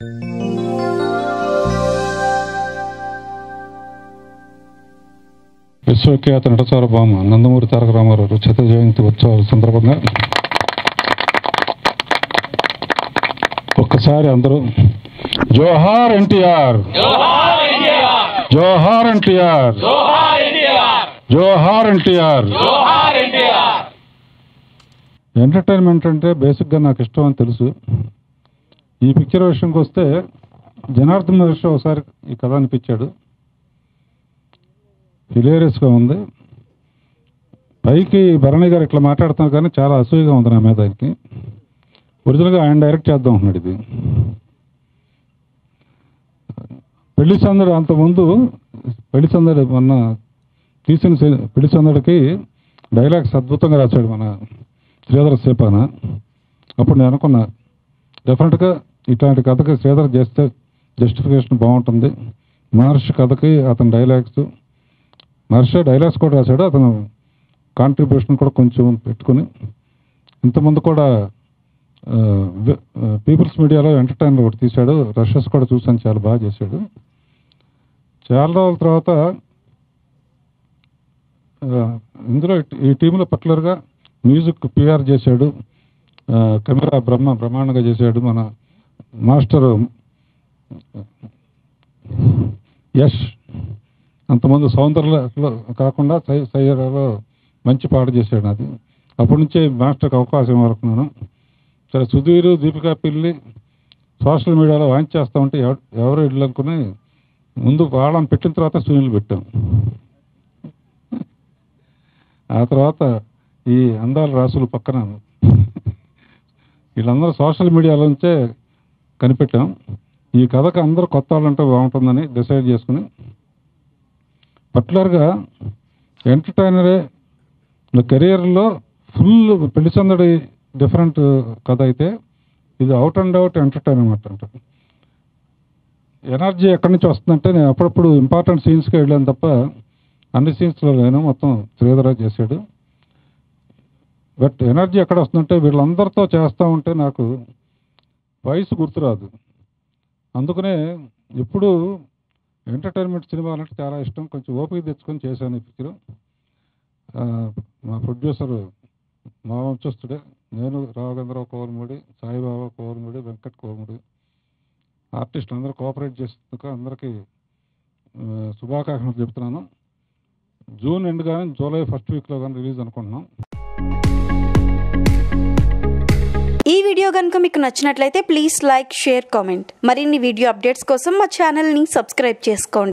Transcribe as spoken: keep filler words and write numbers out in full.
విశ్వఖ్యాత నటసార్వభౌమ నందమూరి తారక రామారావు శత జయంతి ఉత్సవాల సందర్భంగా ఒక్కసారి అందరూ జోహార్ ఎన్టీఆర్, జోహార్ ఎన్టీఆర్, జోహార్ ఎన్టీఆర్. ఎంటర్టైన్మెంట్ అంటే బేసిక్గా నాకు ఇష్టం అని తెలుసు. ఈ పిక్చర్ విషయంకి వస్తే జనార్దన్ విషయం ఒకసారి ఈ కథ అనిపించాడు, హిలేరియస్గా ఉంది. పైకి భరణి గారు ఇట్లా మాట్లాడుతున్నారు కానీ చాలా అసూయగా ఉంది నా మీద. ఆయనకి ఒరిజినల్గా ఆయన డైరెక్ట్ చేద్దాం అన్నాడు ఇది. పెళ్లి సందడి అంతకుముందు పెళ్లి సందడి మొన్న తీసిన పెళ్లి సందడికి డైలాగ్స్ అద్భుతంగా రాశాడు మన శ్రీధర్ సేపాన. అప్పుడు నేను అనుకున్నా డెఫినెట్గా ఇట్లాంటి కథకి శ్రీధర్ చేస్తే జస్టిఫికేషన్ బాగుంటుంది. మహర్షి కథకి అతని డైలాగ్స్, మహర్షి డైలాగ్స్ కూడా రాశాడు, అతను కాంట్రిబ్యూషన్ కూడా కొంచెం పెట్టుకుని. ఇంతకుముందు కూడా పీపుల్స్ మీడియాలో ఎంటర్టైనర్ ఒకటి తీశాడు, రషెస్ కూడా చూసాను, చాలా బాగా చేశాడు. చాలా రోజుల తర్వాత ఇందులో ఈ టీంలో పర్టికులర్గా మ్యూజిక్ పిఆర్ చేశాడు, కెమెరా బ్రహ్మ బ్రహ్మాండంగా చేశాడు మన మాస్టర్ యష్. అంతమంది సౌందర్యలో కాకుండా సై సయ్యలో మంచి పాట చేశాడు. అది అప్పటి నుంచే మాస్టర్కి అవకాశం ఇవ్వాలనుకున్నాను. సరే సుధీర్ దీపికా పిల్లి సోషల్ మీడియాలో వాంచ్ చేస్తూ ఉంటే ఎవరు ఇళ్ళు అనుకుని ముందు వాళ్ళని పెట్టిన తర్వాత సునీల్ పెట్టాం. ఆ తర్వాత ఈ అందాల రాసులు పక్కన వీళ్ళందరూ సోషల్ మీడియాలోంచే కనిపెట్టాం. ఈ కథకు అందరూ కొత్త వాళ్ళంటే బాగుంటుందని డిసైడ్ చేసుకుని పర్టికులర్గా ఎంటర్టైనరే కెరియర్లో ఫుల్ పెళ్లి సందడి డిఫరెంట్ కథ అయితే ఇది అవుట్ అండ్ అవుట్ ఎంటర్టైన్మెంట్ అంట. ఎనర్జీ ఎక్కడి నుంచి వస్తుందంటే నేను అప్పుడప్పుడు ఇంపార్టెంట్ సీన్స్కి వెళ్ళాను తప్ప అన్ని సీన్స్లో నేను మొత్తం శ్రీధర చేశాడు. బట్ ఎనర్జీ ఎక్కడ వస్తుందంటే వీళ్ళందరితో చేస్తూ ఉంటే నాకు వయసు గుర్తురాదు. అందుకనే ఇప్పుడు ఎంటర్టైన్మెంట్ సినిమా అంటే చాలా ఇష్టం. కొంచెం ఓపిక తెచ్చుకొని చేశాను ఈ పిక్చర్. మా ప్రొడ్యూసర్ మా వంశస్థుడే, నేను రాఘవేంద్రరావు కోవలమూడి, సాయిబాబా కోవలమూడి, వెంకట్ కోవలమూడి, ఆర్టిస్టులు అందరూ కోఆపరేట్ చేస్తున్నందుకు అందరికీ శుభాకాంక్షలు చెప్తున్నాను. జూన్ ఎండ్ కానీ జూలై ఫస్ట్ వీక్లో కానీ రిలీజ్ అనుకుంటున్నాం. ఈ వీడియో కనుక మీకు నచ్చినట్లయితే ప్లీజ్ లైక్, షేర్, కామెంట్. మరిన్ని వీడియో అప్డేట్స్ కోసం మా ఛానల్ని సబ్స్క్రైబ్ చేసుకోండి.